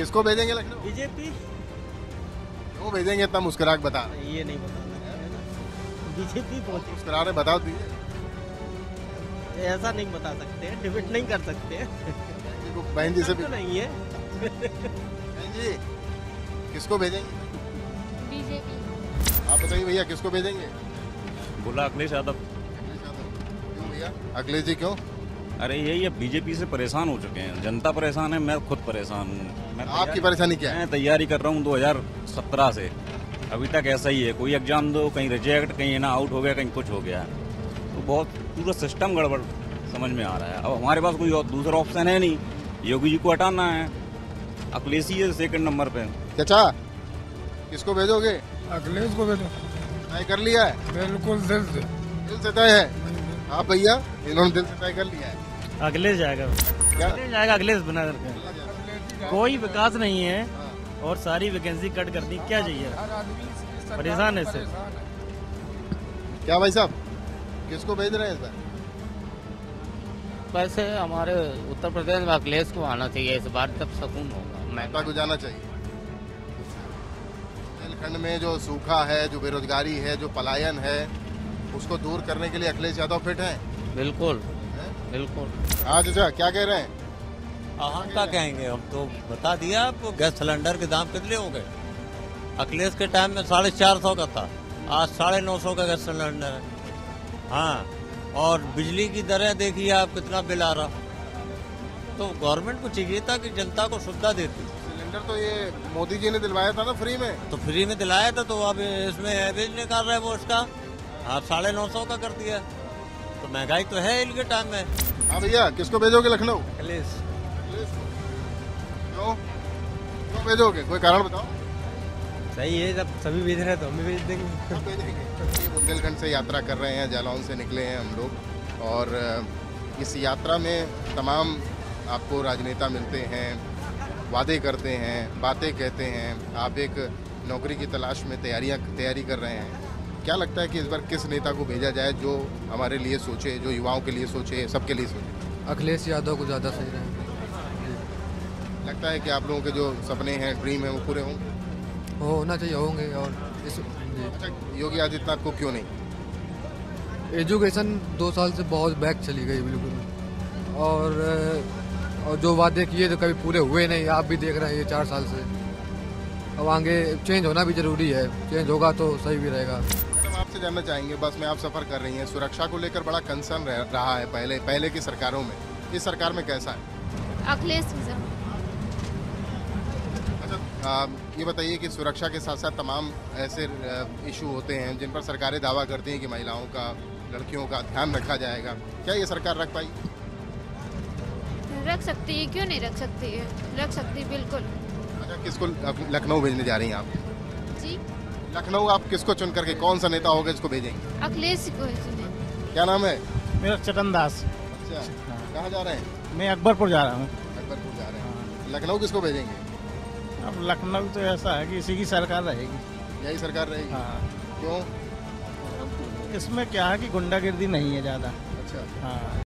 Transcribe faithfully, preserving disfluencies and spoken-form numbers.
किसको भेजेंगे लखनऊ? बीजेपी। क्यों भेजेंगे इतना मुस्कुरा के बता? ये नहीं बता बीजेपी पहुंची। मुस्कुरा रहे, बताओ दीजिए। ऐसा नहीं बता सकते, डिबेट नहीं कर सकते। बहन जी से भी तो नहीं है। बहन जी किसको भेजेंगे? बीजेपी। आप बताइए भैया, किसको भेजेंगे? बोला अखिलेश यादव। अखिलेश यादव। क्यों भैया? अखिलेश जी क्यों? अरे यही है, बीजेपी से परेशान हो चुके हैं, जनता परेशान है, मैं खुद परेशान हूँ। मैं आपकी परेशानी क्या है? मैं तैयारी कर रहा हूँ दो हज़ार सत्रह से, अभी तक ऐसा ही है। कोई एग्जाम दो, कहीं रिजेक्ट, कहीं ना आउट हो गया, कहीं कुछ हो गया। तो बहुत पूरा सिस्टम गड़बड़ समझ में आ रहा है। अब हमारे पास कोई और दूसरा ऑप्शन है नहीं, योगी जी को हटाना है, अखिलेश ही है सेकंड नंबर पे। चाचा किसको भेजोगे? अखिलेश को भेजो। तय कर लिया है? बिल्कुल दिल से। दिल से तय है? आप भैया, इन्होंने दिल से तय कर लिया है। अखिलेश जाएगा। क्या? अखिलेश जाएगा, अखिलेश बना करके। कोई विकास नहीं है और सारी वैकेंसी कट कर दी, क्या चाहिए? परेशान है इससे। क्या भाई साहब, किसको भेज रहे हैं इस बार? वैसे हमारे उत्तर प्रदेश में अखिलेश को आना चाहिए इस बार, तब सुकून होगा। जनता को जाना चाहिए। बुंदेलखंड में जो सूखा है, जो बेरोजगारी है, जो पलायन है, उसको दूर करने के लिए अखिलेश यादव फिट हैं? बिल्कुल बिल्कुल। हाँ चाचा, क्या कह रहे हैं? हम क्या कहेंगे, हम तो बता दिया आपको। गैस सिलेंडर के दाम कितने हो गए? अखिलेश के टाइम में साढ़े चार सौ का था, आज साढ़े नौ सौ का गैस सिलेंडर है। हाँ, और बिजली की दरें देखिए आप, कितना बिल आ रहा। तो गवर्नमेंट को चाहिए था कि जनता को सुविधा देती। सिलेंडर तो ये मोदी जी ने दिलवाया था ना फ्री में? तो फ्री में दिलाया था, तो अब इसमें एवरेज निकाल रहे हैं वो उसका। आप साढ़े नौ सौ का कर दिया, तो महंगाई तो है इनके टाइम में। हाँ भैया, किसको भेजोगे लखनऊ? अखिलेश। क्यों क्यों भेजोगे, कोई कारण बताओ। सही है, जब सभी भेज रहे हैं तो हम भी भेज देंगे। हम भेजेंगे। ये बुंदेलखंड से यात्रा कर रहे हैं, जालौन से निकले हैं हम लोग, और इस यात्रा में तमाम आपको राजनेता मिलते हैं, वादे करते हैं, बातें कहते हैं। आप एक नौकरी की तलाश में तैयारियां तैयारी कर रहे हैं। क्या लगता है कि इस बार किस नेता को भेजा जाए जो हमारे लिए सोचे, जो युवाओं के लिए सोचे, सबके लिए सोचे? अखिलेश यादव को ज़्यादा सही रहे। लगता है कि आप लोगों के जो सपने हैं, ड्रीम है, वो पूरे होंगे? वो होना चाहिए, होंगे। और इस अच्छा, योगी आदित्यनाथ को क्यों नहीं? एजुकेशन दो साल से बहुत बैक चली गई बिल्कुल, और और जो वादे किए तो कभी पूरे हुए नहीं। आप भी देख रहे हैं ये चार साल से। अब आगे चेंज होना भी जरूरी है, चेंज होगा तो सही भी रहेगा। मैडम, आपसे जानना चाहेंगे, बस में आप सफर कर रही हैं, सुरक्षा को लेकर बड़ा कंसर्न रहा है पहले पहले की सरकारों में, इस सरकार में कैसा है? अखिलेश अच्छा, आ, ये बताइए कि सुरक्षा के साथ साथ तमाम ऐसे इशू होते हैं जिन पर सरकारें दावा करती हैं कि महिलाओं का, लड़कियों का ध्यान रखा जाएगा। क्या ये सरकार रख पाई? रख सकती है, क्यों नहीं रख सकती है? रख सकती, बिल्कुल। अच्छा, किसको लखनऊ भेजने जा रही हैं आप? जी, लखनऊ आप किसको चुन करके, कौन सा नेता होगा जिसको भेजेंगे? अखिलेश को चुने। क्या नाम है? मेरा चटन दास। अच्छा, कहाँ जा रहे हैं? मैं अकबरपुर जा रहा हूँ। अकबरपुर जा रहे हैं। लखनऊ किसको भेजेंगे? अब लखनऊ तो ऐसा है कि इसी की सरकार रहेगी। यही सरकार रहेगी? हाँ। क्यों? इसमें क्या है कि गुंडागिर्दी नहीं है ज़्यादा। अच्छा। हाँ।